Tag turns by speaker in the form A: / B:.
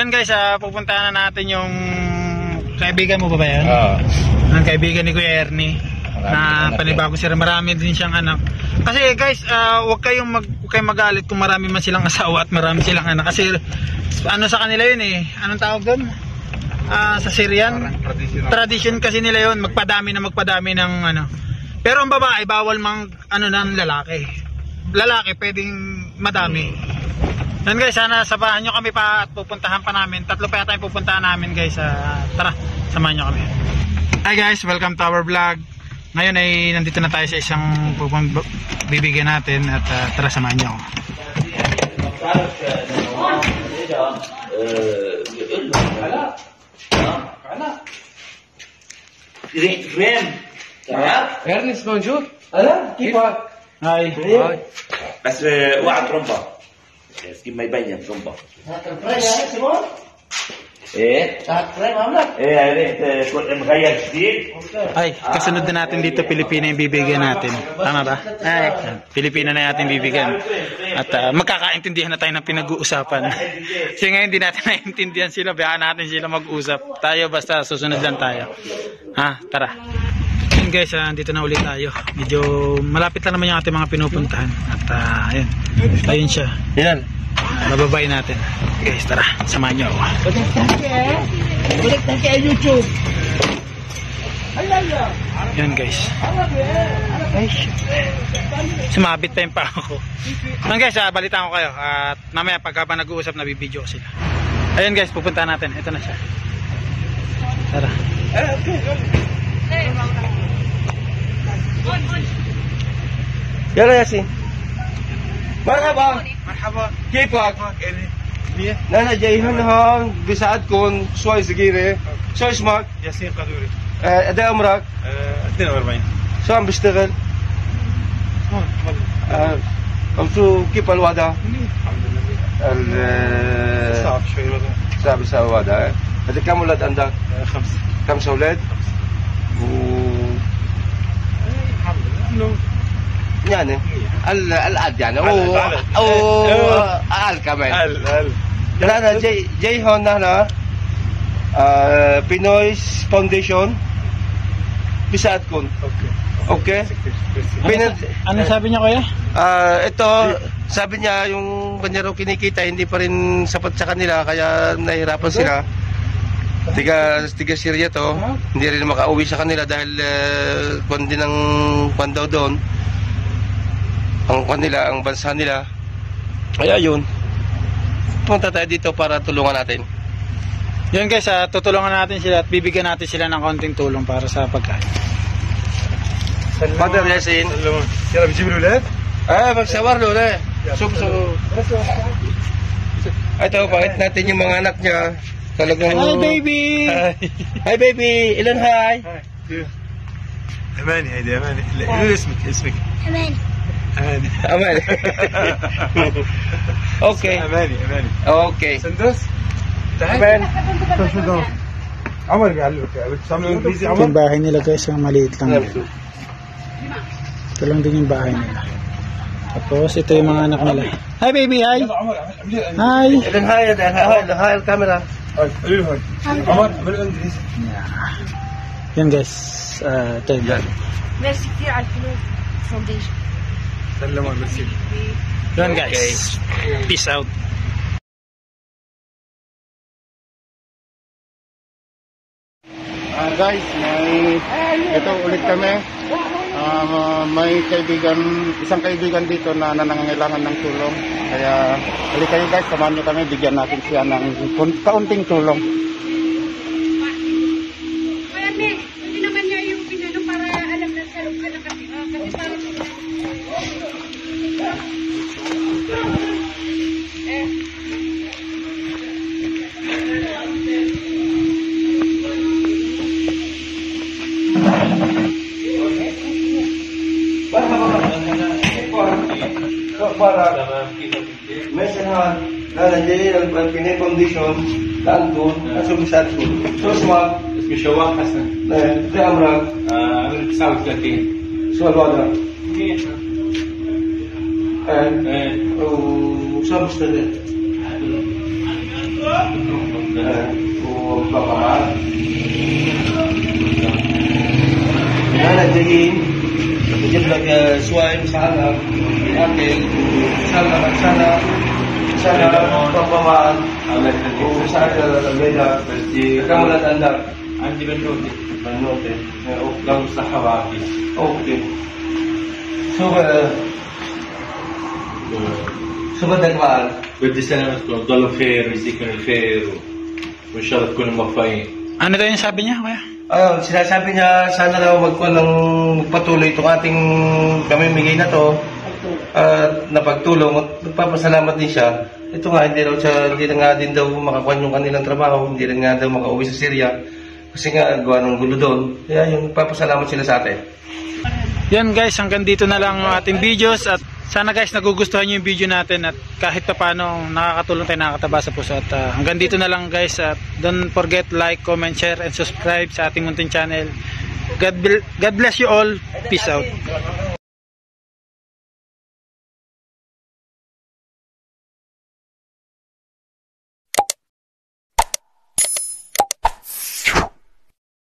A: Yan guys, pupuntahan na natin yung kaibigan mo ba yan?
B: Oo.
A: Ang kaibigan ni Kuya Ernie na panibago sila. Marami din siyang anak. Kasi guys, huwag kayong magalit kung marami man silang asawa at marami silang anak. Kasi ano sa kanila yun eh. Anong tawag doon? Sa Syrian? Tradition kasi nila yun. Magpadami ng ano. Pero ang babae, bawal mang ano ng lalaki. Lalaki, pwedeng madami. Yan guys, sana sabahan nyo kami pa at pupuntahan pa namin. 3 pa yata yung pupuntahan namin guys. Tara, samahan nyo kami. Hi guys, welcome to our vlog. Ngayon ay nandito na tayo sa isang bibigyan natin at tara, samahan nyo ako.
C: Ernest موجود؟ أنا كيفك؟
A: Hi.
B: بس وقع ترومبا كيف ما يبين ترومبا ايه ايه عرفت مغير جديد.
A: Ay, kasunod na natin dito, Pilipina yung bibigyan natin. Tama ba? Ay, Pilipina na natin bibigyan. At magkakaintindihan na tayo ng pinag-uusapan. Kasi ngayon hindi natin naiintindihan sila. Bayaan natin sila mag-usap. Tayo basta susunod lang tayo. Tara. Yun guys, dito na ulit tayo. Medyo malapit lang naman yung ating mga pinupuntahan. At ayun. Ayun siya.
B: Yan.
A: Bababay natin. Guys, tara. Samahan nyo ako.
C: Balik tayo YouTube.
A: Yun guys. Ay, sumabit pa yung pa ako. Yun guys, balitaan ko kayo. At mamaya pagkaba nag-uusap, nabibideo sila. Ayun guys, pupunta natin. Ito na siya. Tara.
C: يلا ياسين مرحبا
A: Marhaba.
C: كيفك؟ أنا جاي هون بساعدكم شوي صغيرة. شو اسمك؟
A: Yasin Kaduri.
C: قد إيه عمرك؟
A: 42.
C: شو عم بشتغل؟ شو كيف الوضع؟
A: صعب شوي الوضع.
C: صعب الوضع. هذا كم ولد عندك؟
A: 5.
C: 5 أولاد؟ يعني القد يعني او اقل كمان. انا جاي هون هنا بينويس فاونديشن بيساعدكم. اوكي
A: Ano sabi niya kuya?
C: ito sabi niya yung banyero kinikita hindi pa rin sapat sa kanila kaya nahirapan sila. Tiga Syria to, hindi rin makauwi sa kanila dahil kung din ang daw doon ang kanila, ang bansa nila. Kaya yun, punta tayo dito para tulungan natin.
A: Yun guys, tutulungan natin sila at bibigyan natin sila ng konting tulong para sa pagkain.
C: Father Yasin,
B: يلا بنجيب الاولاد.
C: magsawar doon eh. Ito, pakit natin yung mga anak niya. Talagang
A: Hi baby!
C: Hi baby, ilan hi?
B: اماني هيدي اماني. قولي اسمك
D: أمان.
B: اماني.
C: Aman. Okay.
B: اماني
C: Okay.
B: سندس
C: Aman.
B: عمر بيعلمك بتسمعوا انجليزي
A: Ito yung bahay nila guys, ang maliit lang. Ito lang din yung bahay nila. Tapos ito yung mga anak nila. Hi baby, hi! Hi!
C: Ilan hi? Hi al camera.
B: قولي له عمر اعملوا انجليزي.
A: Yan guys, ito yung
D: ميرسي كثير على الفلوس فاونديشن.
B: سلموا المسجد.
A: Yan guys, peace out.
E: Guys, ito ulit kami. May isang kaibigan dito na nangangailangan ng tulong. Kaya halika kayo guys, samahan nyo kami, bigyan natin siya ng kaunting tulong.
D: Marami, hindi naman niya yung pinano para alam na sa loob ka nakatira. Kasi parang
C: مثلا انا جاي البنكيني كونديشن لعندكم شو بيساعدكم؟ شو اسمك؟
F: اسمي شواح حسن.
C: في عمرك؟
F: عمري 39.
C: شو الوضع؟
F: منيح.
C: وشو بتشتغل؟ Kung papamahal. Nandiyan, nandiyan nag-swine sana, akin, sana papamahal. Kung saan ka lalagay na, nagkamulat anak.
F: عندي بنوتي
C: Manote.
F: لو مستحى
C: Okay. So nagmahal.
F: بدي سلامتكم تضلوا بخير ويجزيكم الخير وان شاء الله تكونوا موفقين.
A: Ano daw yung sabi niya, kuya?
C: Sinasabi niya sana daw magpatuloy itong ating pamimigay na to at napagtulong at nagpapasalamat din siya. Ito nga, hindi na nga din daw makakuha yung kanilang trabaho, hindi rin nga daw makauwi sa Syria kasi nga gawa ng gulo doon. Kaya yung nagpapasalamat sila sa atin.
A: Yan guys, hanggang dito na lang ang ating videos at sana guys nagugustuhan nyo yung video natin at kahit pa paano nakakatulong tayo, nakakataba sa puso at hanggang dito na lang guys at don't forget like, comment, share and subscribe sa ating munting channel. God bless you all. Peace out.